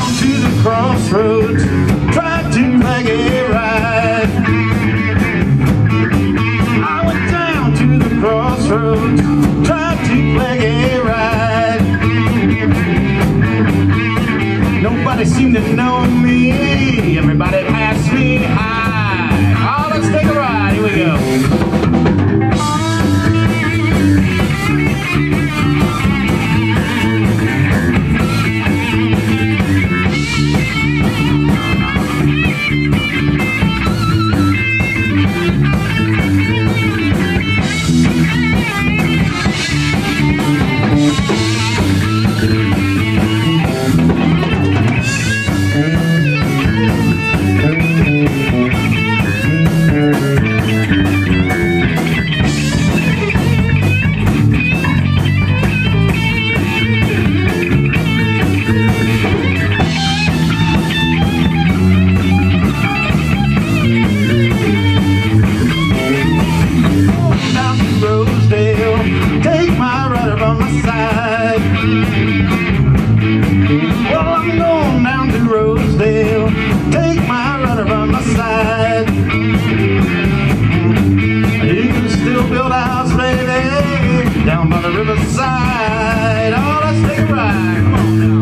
down to the crossroads, tried to make it right. I went down to the crossroads, tried to make it right. Nobody seemed to know me, everybody passed me high. Oh, let's take a ride, here we go. Take my rudder on my side. Well, I'm going down to Rosedale. Take my rudder on my side. You can still build a house, baby, down by the riverside. Oh, let's take a ride. Come on now.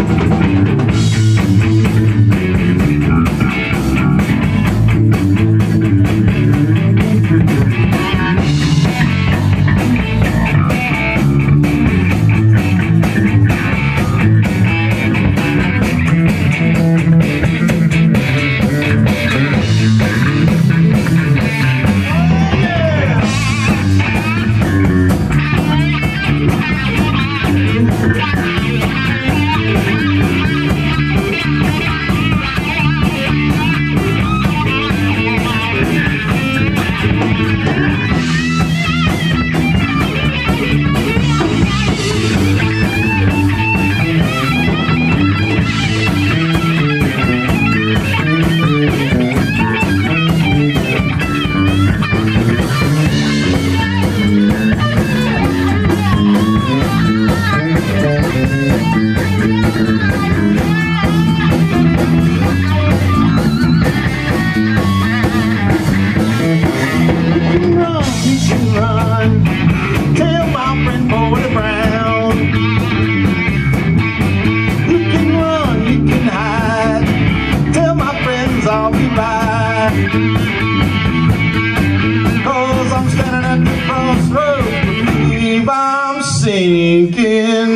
I'll be back, 'cause I'm standing at the crossroads, believe I'm sinking.